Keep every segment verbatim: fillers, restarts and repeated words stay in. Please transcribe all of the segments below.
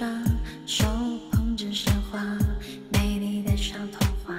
上，手捧着鲜花，美丽的小童话。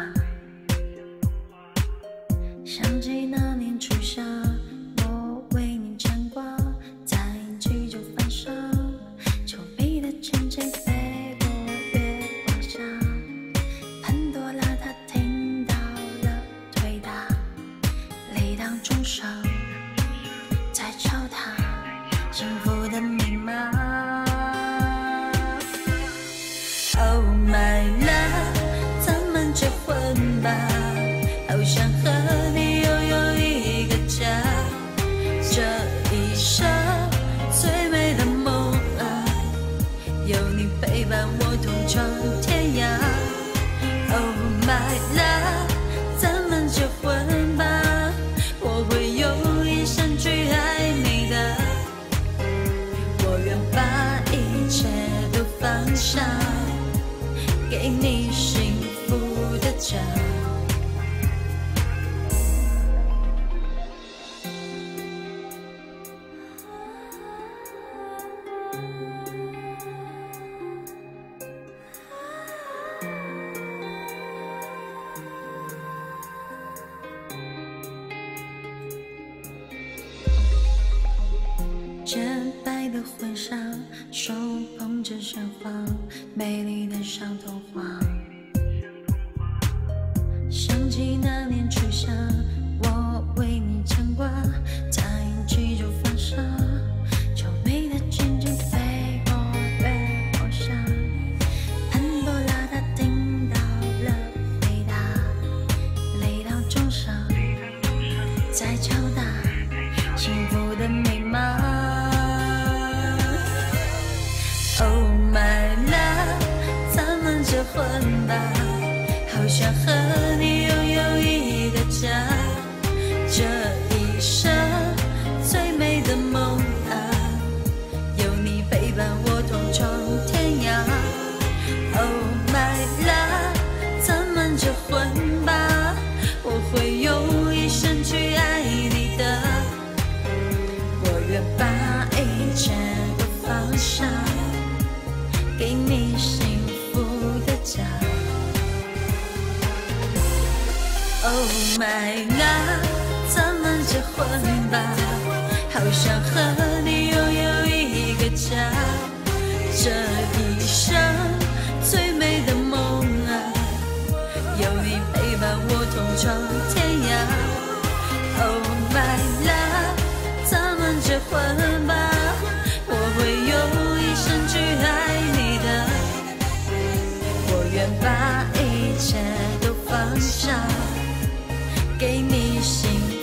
想起那年初夏，我为你牵挂，在一起就犯傻，丘比特轻轻飞过月光下，潘多拉她听到了推打，礼堂钟声在敲打幸福的密码。Oh my love， 咱们结婚吧，好想和你拥有一个家，这一生最美的梦啊，有你陪伴我同闯天涯。Oh my love， 咱们结婚吧，我会用一生去爱你的，我愿把一切都放下，给你幸福的家。洁白的婚纱，手捧着鲜花，美丽的小童话。想起那年初夏，我为你牵挂，在一起就犯傻，丘比特轻轻飞过月光下，潘多拉她听到了回答，礼堂钟声在敲打幸福的密码。Oh my love， 咱们结婚吧，好想和你拥有一个家，这一生最美的梦啊，有你陪伴我同闯天涯。Oh my love， 咱们结婚吧，我会用一生去爱你的，我愿把一切都放下，给你幸福的家。Oh my love， 咱们结婚吧，好想和你拥有一个家，这一生最美的梦啊，有你陪伴我同闯天涯。Oh my love， 咱们结婚吧，我会用一生去爱你的，我愿把一切都放下，给你幸福。